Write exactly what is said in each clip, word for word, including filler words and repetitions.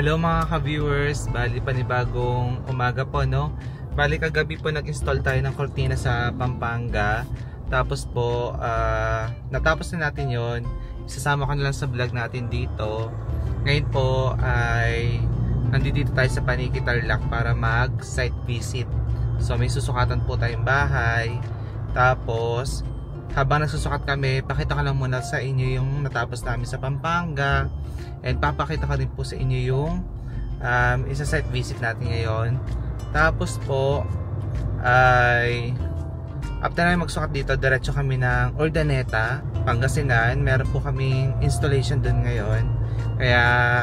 Hello mga ka-viewers, bali panibagong umaga po, no? Bali kagabi po nag-install tayo ng kortina sa Pampanga. Tapos po, uh, natapos na natin yon. Isasama ko na lang sa vlog natin dito. Ngayon po ay nandito tayo sa Paniki Tarlac para mag-site visit. So may susukatan po tayong bahay. Tapos habang nagsusukat kami, pakita ko lang muna sa inyo yung natapos namin sa Pampanga. And papakita ko rin po sa inyo yung um, isa site visit natin ngayon. Tapos po ay after namin magsukat dito, diretso kami ng Urdaneta, Pangasinan. Meron po kaming installation dun ngayon. Kaya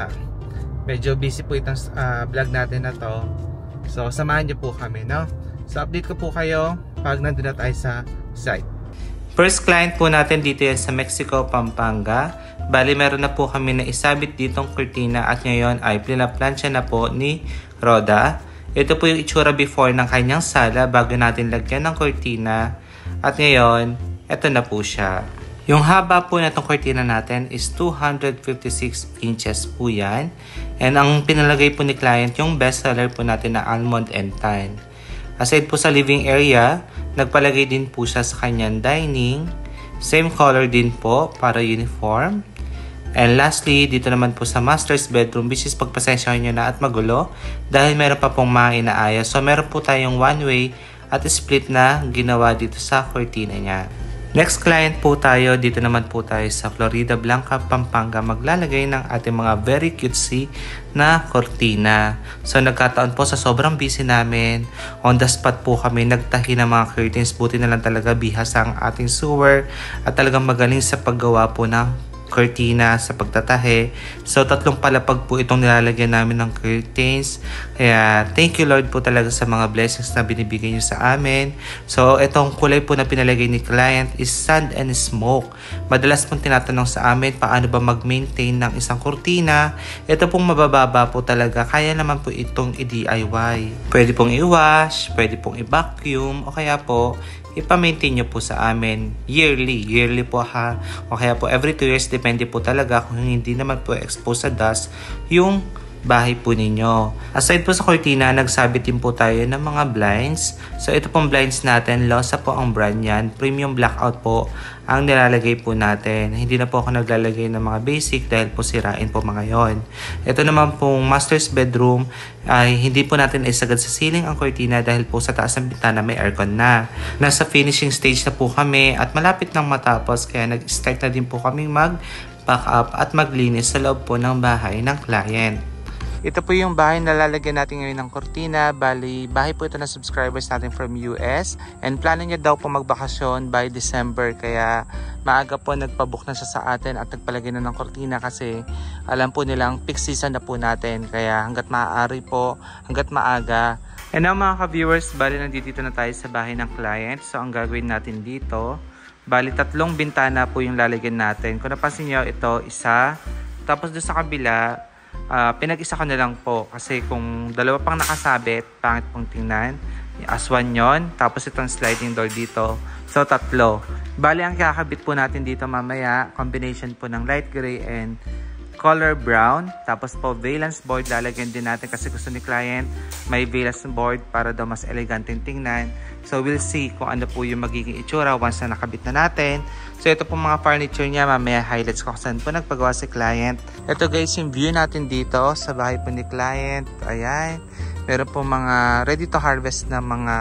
medyo busy po itong uh, vlog natin na to. So samahan niyo po kami, no? So update ko po kayo pag nandun na tayo sa site. First client po natin dito yan sa Mexico, Pampanga. Bali meron na po kami na isabit ditong kurtina at ngayon ay pinaplansya na po ni Roda. Ito po yung itsura before ng kanyang sala bago natin lagyan ng kurtina. At ngayon, ito na po siya. Yung haba po na itong kurtina natin is two hundred fifty-six inches po yan. And ang pinalagay po ni client yung best seller po natin na almond and thyme. Aside po sa living area, nagpalagay din po siya sa kanyang dining. Same color din po para uniform. And lastly, dito naman po sa master's bedroom, which is pagpasensyahan nyo na at magulo dahil meron pa pong mga inaayos. So meron po tayong one way at split na ginawa dito sa cortina niya. Next client po tayo, dito naman po tayo sa Florida Blanca, Pampanga, maglalagay ng ating mga very cutesy na cortina. So nagkataon po sa sobrang busy namin, on the spot po kami nagtahi ng mga curtains. Buti na lang talaga bihas ang ating sewer at talagang magaling sa paggawa po ng cortina sa pagtatahe. So tatlong palapag po itong nilalagyan namin ng curtains. Kaya thank you Lord po talaga sa mga blessings na binibigay niyo sa amin. So itong kulay po na pinalagay ni client is sand and smoke. Madalas pong tinatanong sa amin paano ba mag-maintain ng isang kurtina. Ito pong mabababa po talaga. Kaya naman po itong i-D I Y. Pwede pong i-wash, pwede pong i-vacuum, o kaya po ipa-maintain nyo po sa amin yearly. Yearly po ha. O kaya po every two years, depende po talaga kung hindi naman po exposed sa dust yung bahay po ninyo. Aside po sa cortina, nagsabit din po tayo ng mga blinds. So ito pong blinds natin, Losa po ang brand yan. Premium blackout po ang nilalagay po natin. Hindi na po ako naglalagay ng mga basic dahil po sirain po mga yon. Ito naman pong master's bedroom ay hindi po natin isagad sa ceiling ang cortina dahil po sa taas ng bintana may aircon na. Nasa finishing stage na po kami at malapit nang matapos kaya nag-start na din po kaming mag-pack up at maglinis sa loob po ng bahay ng client. Ito po yung bahay na lalagyan natin ngayon ng kortina. Bali, bahay po ito na subscribers natin from U S. And plano niya daw po magbakasyon by December. Kaya maaga po nagpabook na siya sa atin at nagpalagay na ng kortina kasi alam po nilang peak season na po natin. Kaya hanggat maaari po, hanggat maaga. And now mga ka-viewers, bali nandito na tayo sa bahay ng client. So ang gagawin natin dito, bali tatlong bintana po yung lalagyan natin. Kung napansin nyo, ito isa. Tapos doon sa kabila, Uh, pinag-isa ko na lang po kasi kung dalawa pang nakasabit, pangit pong tingnan. As one yon, tapos itong sliding door dito. So tatlo. Bali ang kakabit po natin dito mamaya, combination po ng light gray and color brown. Tapos po valance board lalagyan din natin kasi gusto ni client may valance board para daw mas eleganteng tingnan. So we'll see kung ano po yung magiging itsura once na nakabit na natin. So ito po mga furniture niya, mamaya highlights ko kung saan po nagpagawa si client. Ito guys yung view natin dito sa bahay po ni client. Ayan. Meron po mga ready to harvest na mga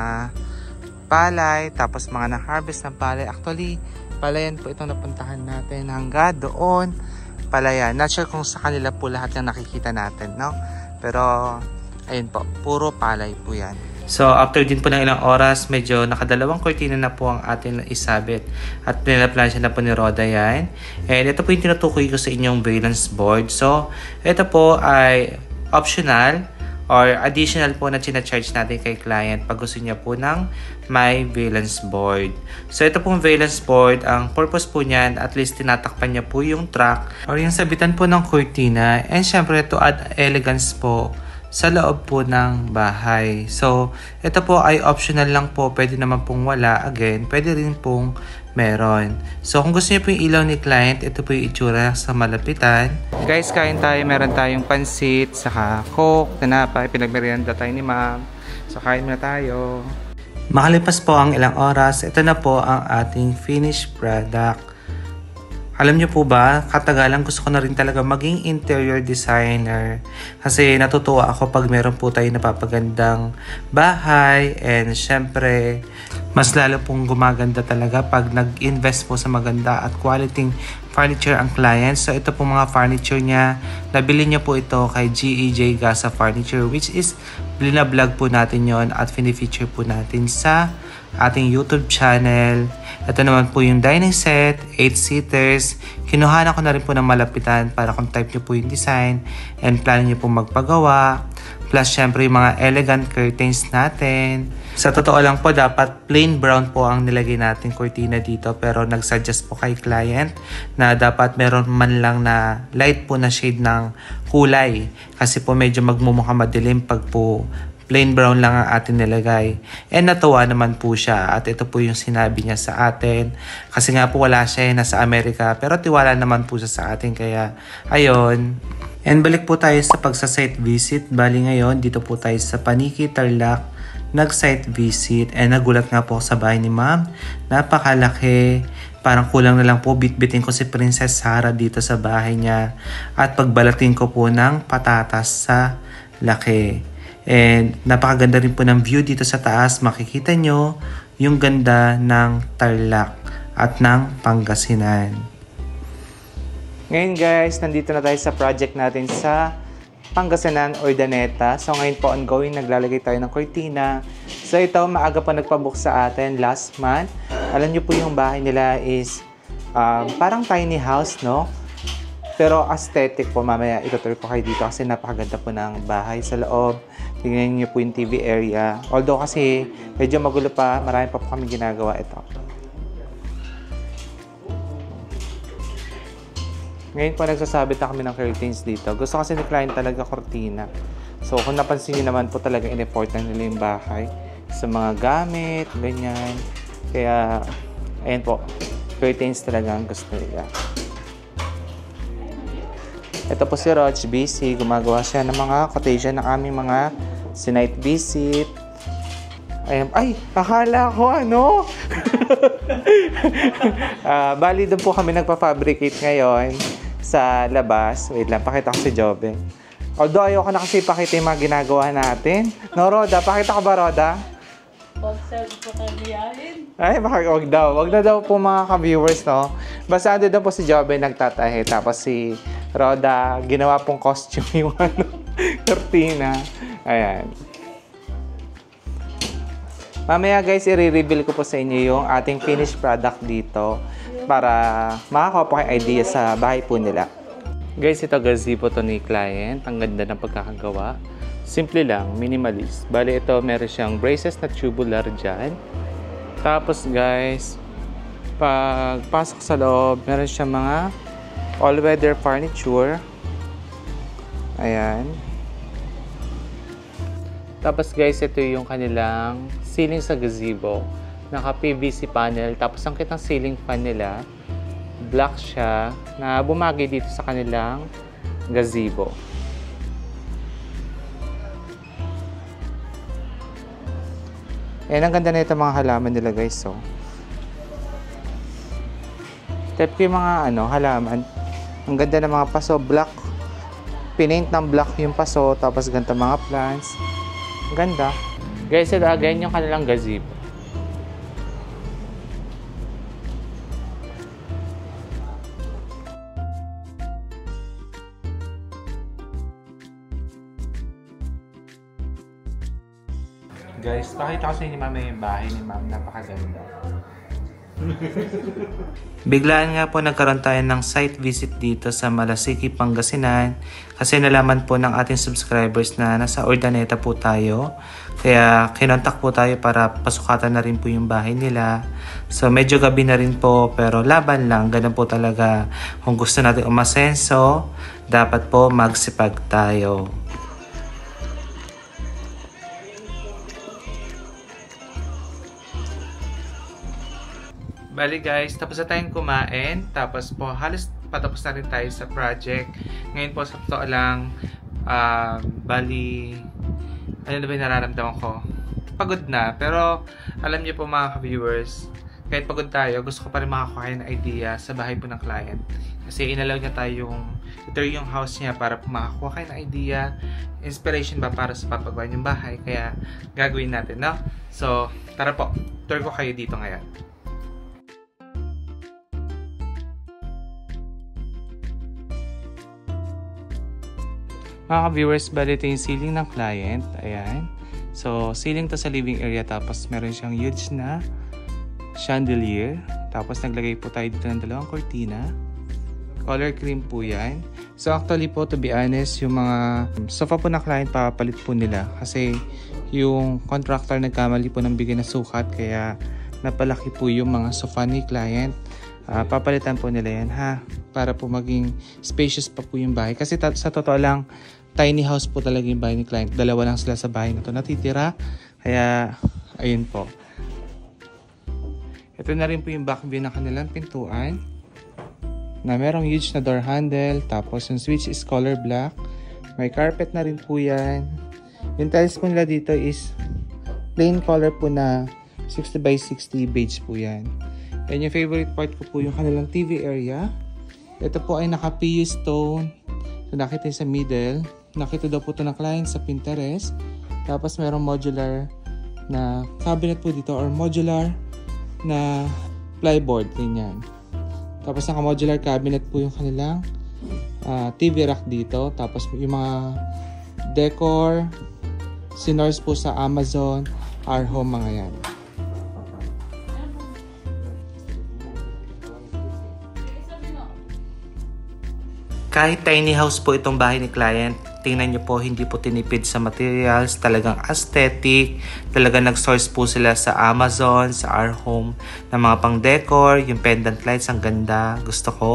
palay. Tapos mga na-harvest na palay. Actually, palayan po itong napuntahan natin hanggang doon. Palayan. Not sure kung sa kanila po lahat yung nakikita natin, no? Pero, ayun po. Puro palay po yan. So, after din po ng ilang oras, medyo nakadalawang cortina na po ang ating isabit. At nilaplansya na po ni Roda yan. And ito po yung tinutukoy ko sa inyong valance board. So, ito po ay optional or additional po na china-charge natin kay client pag gusto niya po ng may valance board. So, ito pong valance board, ang purpose po niyan, at least tinatakpan niya po yung track or yung sabitan po ng cortina. And syempre, to add elegance po sa loob po ng bahay. So, ito po ay optional lang po. Pwede naman pong wala. Again, pwede rin pong meron. So, kung gusto niyo po yung ilaw ni client, ito po yung itsura sa malapitan. Guys, kain tayo. Meron tayong pansit, saka coke, tinapay, pinagmerienda tayo ni ma'am. So, kain muna tayo. Makalipas po ang ilang oras, ito na po ang ating finished product. Alam niyo po ba, katagalan gusto ko na rin talaga maging interior designer. Kasi natutuwa ako pag meron po tayo napapagandang bahay. And syempre, mas lalo pong gumaganda talaga pag nag-invest po sa maganda at quality furniture ang client. So ito po mga furniture niya. Nabili niya po ito kay G E J Gasa Furniture, which is blinablog po natin yon at fini-feature po natin sa ating YouTube channel. Ito naman po yung dining set, eight seaters. Kinuhanan ko na rin po ng malapitan para kung type nyo po yung design and plan nyo po magpagawa. Plus syempre yung mga elegant curtains natin. Sa totoo lang po, dapat plain brown po ang nilagay natin kurtina dito. Pero nagsuggest po kay client na dapat meron man lang na light po na shade ng kulay. Kasi po medyo magmumukha madilim pag po plain brown lang ang atin nilagay. And natuwa naman po siya. At ito po yung sinabi niya sa atin. Kasi nga po wala siya, nasa Amerika. Pero tiwala naman po siya sa atin. Kaya ayun. And balik po tayo sa pagsa-site visit. Bali ngayon, dito po tayo sa Paniki, Tarlac. Nag-site visit. And nagulat nga po sa bahay ni ma'am. Napakalaki. Parang kulang na lang po bitbitin ko si Princess Sarah dito sa bahay niya. At pagbalatin ko po ng patatas sa laki. And napakaganda rin po ng view dito sa taas. Makikita nyo yung ganda ng Tarlac at ng Pangasinan. Ngayon guys, nandito na tayo sa project natin sa Pangasinan, Urdaneta. So ngayon po ongoing, naglalagay tayo ng cortina. So ito, maaga pa nagpabook sa atin last month. Alam nyo po yung bahay nila is um, parang tiny house, no? Pero aesthetic po, mamaya itutur ko kayo dito kasi napakaganda po ng bahay sa loob. Tingnan niyo po yung T V area. Although kasi medyo magulo pa, marami pa po kami ginagawa ito. Ngayon po nagsasabit na kami ng curtains dito. Gusto kasi ni client talaga cortina. So kung napansin niyo naman po talaga in-effort na nila yung bahay sa mga gamit, ganyan. Kaya, ayan po, curtains talaga ang gusto nila. Ito po si Roch B C, gumagawa siya ng mga quotation ng aming mga sinight visit. Ayan, ay, akala ko ano? uh, bali doon po kami nagpa-fabricate ngayon sa labas. Wait lang, pakita ko si Jobe. Although ayoko na kasi pakita yung mga ginagawa natin. No, Roda, pakita ko ba, Roda? Pag-serve po kabiyahin. Ay, baka wag daw. Wag na daw po mga ka-viewers, no? Basta ando daw po si Jobe nagtatahe. Tapos si Roda, ginawa pong costume yung ano, cortina. Ayan. Mamaya guys, i-reveal ko po sa inyo yung ating finished product dito para makakuha po kayo idea sa bahay po nila. Guys, ito gazebo to ni client. Ang ganda ng pagkakagawa. Simple lang, minimalist. Bali ito, meron siyang braces na tubular dyan. Tapos guys, pag pasok sa loob, meron siyang mga all-weather furniture. Ayan. Tapos guys, ito yung kanilang ceiling sa gazebo. Naka-P V C panel. Tapos ang kitang ceiling fan nila, black siya, na bumagay dito sa kanilang gazebo. Ayan, ang ganda na ito mga halaman nila guys. So, type ko yung mga ano, halaman. Ang ganda ng mga paso, black. Pinaint ng black yung paso, tapos ganda mga plants. Ang ganda. Guys, ito again yung kanilang gazebo. Guys, pakita ko sa inyo mamaya yung bahay ni ma'am. Napakaganda. Biglaan nga po nagkaroon tayo ng site visit dito sa Malasiki, Pangasinan. Kasi nalaman po ng ating subscribers na nasa Urdaneta po tayo. Kaya kinontak po tayo para pasukatan na rin po yung bahay nila. So medyo gabi na rin po pero laban lang. Ganun po talaga. Kung gusto natin umasenso, dapat po magsipag tayo. Bali guys, tapos na tayong kumain. Tapos po, halos patapos na rin tayo sa project. Ngayon po, sa totoo lang, uh, bali, ano na ba yung nararamdaman ko? Pagod na. Pero, alam niyo po mga ka-viewers, kahit pagod tayo, gusto ko pa rin makakuha ng idea sa bahay po ng client. Kasi inalaw niya tayo yung tour yung house niya para makakuha kayo ng idea, inspiration ba para sa papagawa yung bahay. Kaya gagawin natin, no? So, tara po, tour ko kayo dito ngayon. Mga ka-viewers, bali ito yung ceiling ng client. Ayan. So, ceiling to sa living area. Tapos, meron siyang huge na chandelier. Tapos, naglagay po tayo dito ng dalawang cortina. Color cream po yan. So actually po, to be honest, yung mga sofa po na client, papalit po nila. Kasi yung contractor nagkamali po ng bigay na sukat. Kaya napalaki po yung mga sofa ni client. Uh, papalitan po nila yan ha. Para po maging spacious pa po yung bahay. Kasi sa totoo lang, tiny house po talaga yung bahay ni client. Dalawa lang sila sa bahay na to natitira. Kaya ayun po. Ito na rin po yung back view ng kanilang pintuan. Na merong huge na door handle, tapos yung switch is color black. May carpet na rin po yan. Yung tiles po nila dito is plain color po na sixty by sixty beige po yan. And yung favorite part ko po yung kanilang T V area. Ito po ay naka-P U stone. So nakita sa middle. Nakita daw po ito ng client sa Pinterest. Tapos merong modular na cabinet po dito or modular na plyboard. Ganyan. Tapos naka-modular cabinet po yung kanilang uh, T V rack dito. Tapos yung mga decor, sinors po sa Amazon, Our Home, mga yan. Kahit tiny house po itong bahay ni client, tingnan nyo po, hindi po tinipid sa materials, talagang aesthetic, talagang nag-source po sila sa Amazon, sa Our Home, ng mga pang-decor, yung pendant lights, ang ganda, gusto ko.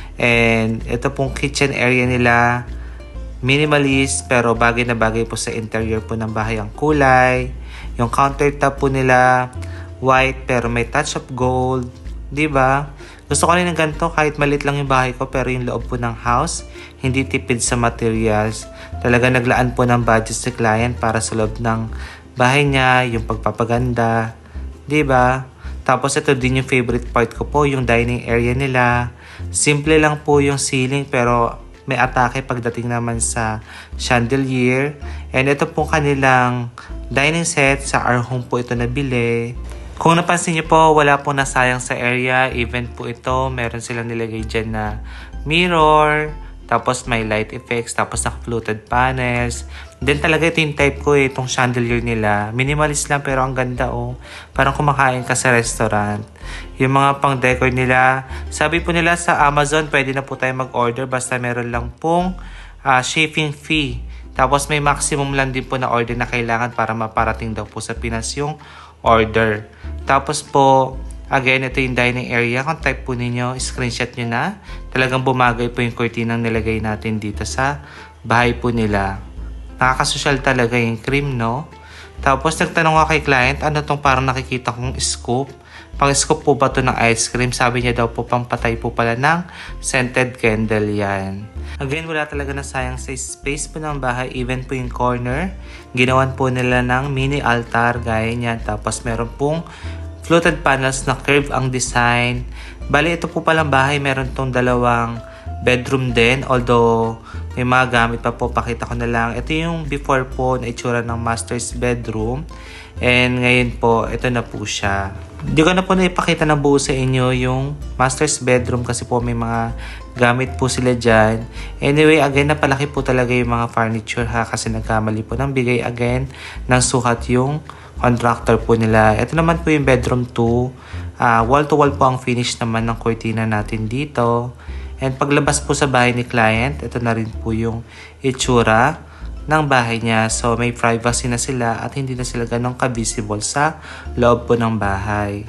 And ito pong kitchen area nila, minimalist, pero bagay na bagay po sa interior po ng bahay ang kulay. Yung countertop po nila, white, pero may touch of gold, di ba? Gusto ko rin ng ganito kahit maliit lang yung bahay ko, pero yung loob po ng house, hindi tipid sa materials. Talaga naglaan po ng budget si client para sa loob ng bahay niya, yung pagpapaganda. Diba? Tapos ito din yung favorite part ko po, yung dining area nila. Simple lang po yung ceiling, pero may atake pagdating naman sa chandelier. And ito po kanilang dining set, sa Our Home po ito nabili. Kung napansin niyo po, wala pong nasayang sa area. Even po ito, meron silang nilagay dyan na mirror. Tapos may light effects. Tapos naka-fluted panels. Then talaga ito yung type ko eh, itong chandelier nila. Minimalist lang pero ang ganda oh. Parang kumakain ka sa restaurant. Yung mga pang decor nila. Sabi po nila sa Amazon, pwede na po tayo mag-order. Basta meron lang pong uh, shipping fee. Tapos may maximum lang din po na order na kailangan para maparating daw po sa Pinas yung order. Tapos po, again, ito yung dining area. Kung type po ninyo, screenshot nyo na. Talagang bumagay po yung curtain nilagay natin dito sa bahay po nila. Nakakasosyal talaga yung cream, no? Tapos nagtanong ako kay client, ano tong parang nakikita kong scoop? Pang scoop po ba to ng ice cream? Sabi niya daw po, pampatay po pala ng scented candle yan. Again, wala talaga na sayang sa space po ng bahay. Even po yung corner, ginawan po nila ng mini altar, gaya niyan. Tapos meron pong fluted panels na curve ang design. Bali, ito po palang bahay, meron tong dalawang bedroom din. Although, may mga gamit pa po, pakita ko na lang. Ito yung before po na itsura ng master's bedroom. And ngayon po, ito na po siya. Hindi ko na po naipakita na buo sa inyo yung master's bedroom kasi po may mga gamit po sila dyan. Anyway, again, napalaki po talaga yung mga furniture ha kasi nagkamali po ng bigay again ng sukat yung contractor po nila. Ito naman po yung bedroom two. Uh, wall to wall po ang finish naman ng cortina natin dito. And paglabas po sa bahay ni client, ito na rin po yung itsura ng bahay niya. So may privacy na sila at hindi na sila ganong ka-visible sa loob po ng bahay.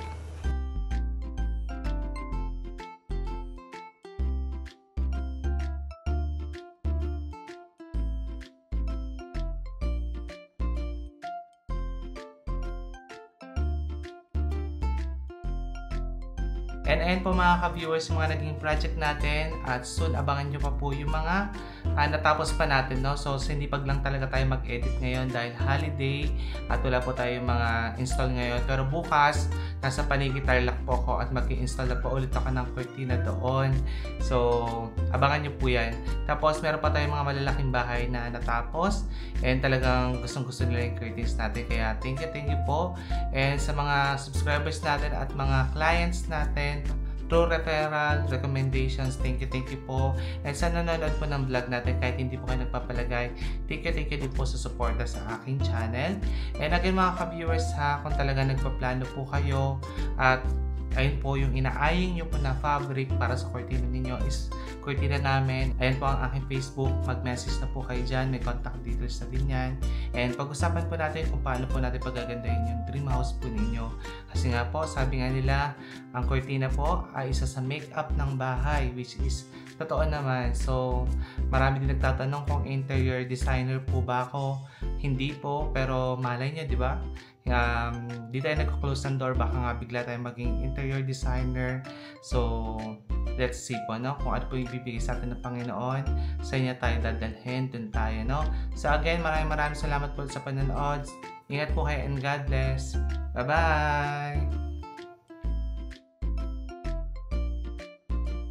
And ayun po mga ka-viewers, yung mga naging project natin, at soon abangan nyo pa po yung mga uh, natapos pa natin, no? So, so hindi pag lang talaga tayo mag-edit ngayon dahil holiday at wala po tayo mga install ngayon. Pero bukas, nasa Paniki Tarlac po ako at mag-i-install na po ulit ako ng cortina doon. So, abangan nyo po yan. Tapos, meron pa tayong mga malalaking bahay na natapos and talagang gustong-gusto nila yung curtains natin. Kaya, thank you, thank you po. And sa mga subscribers natin at mga clients natin, through referral, recommendations, thank you, thank you po. And sa nanonood po ng vlog natin, kahit hindi po kayo nagpapalagay, thank you, thank you din po sa suporta sa aking channel. And again mga ka-viewers ha, kung talaga nagpaplano po kayo at ayun po yung inaaying nyo po na fabric para sa cortina ninyo is cortina namin. Ayun po ang aking Facebook. Mag-message na po kayo dyan. May contact details na din yan. And pag-usapan po natin kung paano po natin pagagandahin yung dream house po ninyo. Kasi nga po, sabi nga nila, ang cortina po ay isa sa make-up ng bahay, which is totoo naman. So, marami din nagtatanong kung interior designer po ba ako. Hindi po, pero malay niya, di ba? Um, di tayo nagko-close ng door, baka nga bigla tayo maging interior designer. So, let's see po, no? Kung ano po ibibigay sa atin ng Panginoon, sa inyo tayo dadalhin, dun tayo, no? So again, maraming maraming salamat po sa panonood. Ingat po kayo and God bless. Bye-bye!